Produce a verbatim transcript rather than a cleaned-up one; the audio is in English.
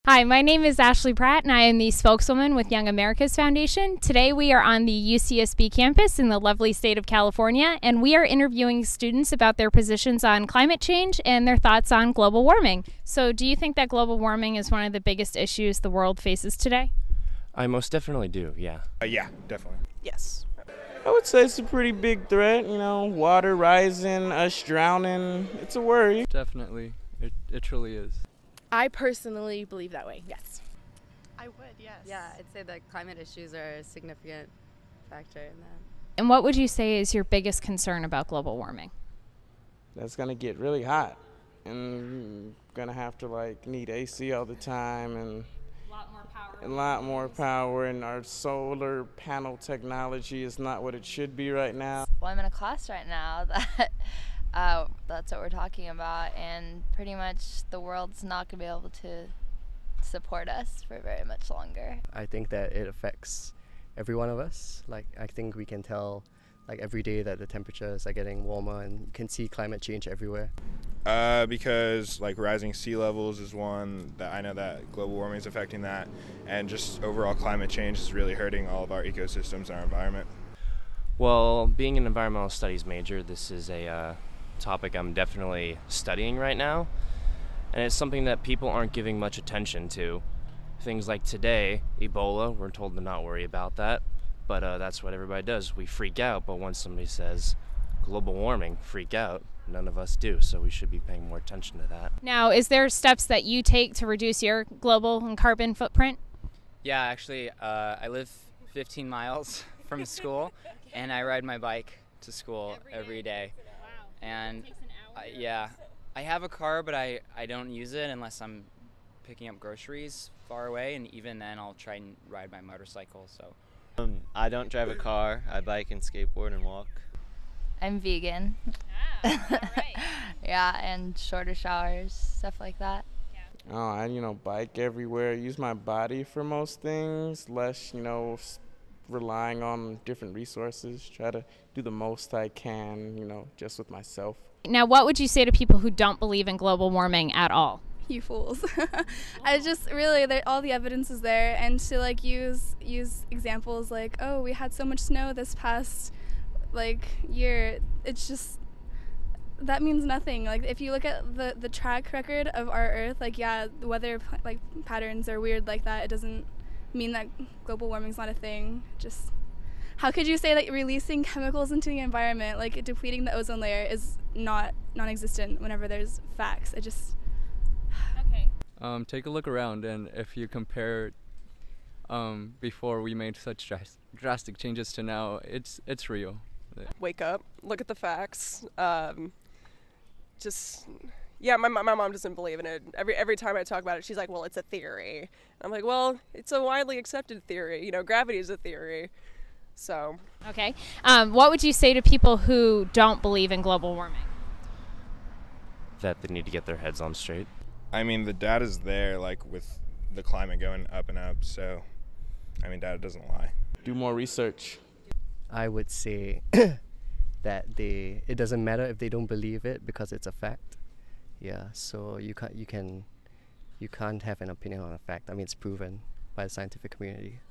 Hi, my name is Ashley Pratte, and I am the spokeswoman with Young America's Foundation. Today we are on the U C S B campus in the lovely state of California, and we are interviewing students about their positions on climate change and their thoughts on global warming. So do you think that global warming is one of the biggest issues the world faces today? I most definitely do, yeah. Uh, yeah, definitely. Yes. I would say it's a pretty big threat, you know, water rising, us drowning. It's a worry. Definitely. It, it truly is. I personally believe that way, yes. I would, yes. Yeah, I'd say that climate issues are a significant factor in that. And what would you say is your biggest concern about global warming? That's going to get really hot, and going to have to, like, need A C all the time, and A lot more power. a lot more power, and our solar panel technology is not what it should be right now. Well, I'm in a class right now that uh, that's what we're talking about, and pretty much the world's not going to be able to support us for very much longer. I think that it affects every one of us. Like, I think we can tell like every day that the temperatures are getting warmer, and you can see climate change everywhere. Uh, because like rising sea levels is one that I know that global warming is affecting that, and just overall climate change is really hurting all of our ecosystems and our environment. Well, being an environmental studies major, this is a uh, topic I'm definitely studying right now, and it's something that people aren't giving much attention to. Things like today, Ebola, we're told to not worry about that, but uh, that's what everybody does. We freak out, but once somebody says global warming, freak out. None of us do, so we should be paying more attention to that. Now, is there steps that you take to reduce your global and carbon footprint? Yeah, actually, uh, I live fifteen miles from school, and I ride my bike to school every, every day. Wow. And It takes an hour. I, yeah, I have a car, but I, I don't use it unless I'm picking up groceries far away, and even then I'll try and ride my motorcycle. So um, I don't drive a car. I bike and skateboard and walk. I'm vegan. Ah, all right. Yeah, and shorter showers, stuff like that. Oh, I, you know, bike everywhere, use my body for most things, less, you know, s- relying on different resources, try to do the most I can, you know, just with myself. Now, what would you say to people who don't believe in global warming at all? You fools. I just really, there, all the evidence is there, and to like use use examples like, oh, we had so much snow this past like year, it's just, that means nothing. Like, if you look at the the track record of our Earth, like, yeah, the weather like patterns are weird like that. It doesn't mean that global warming's not a thing. Just, how could you say that releasing chemicals into the environment, like depleting the ozone layer, is not non-existent whenever there's facts? It just. Okay. Um, take a look around, and if you compare um, before we made such dras- drastic changes to now, it's it's real. Wake up, look at the facts. Um, just, yeah, my, my mom doesn't believe in it. Every every time I talk about it, she's like, well, it's a theory. And I'm like, well, it's a widely accepted theory. You know, gravity is a theory. So. Okay. Um, what would you say to people who don't believe in global warming? That they need to get their heads on straight. I mean, the data's there, like with the climate going up and up, so, I mean, data doesn't lie. Do more research. I would say that they it doesn't matter if they don't believe it because it's a fact. Yeah, so you can't you can you can't have an opinion on a fact. I mean, it's proven by the scientific community.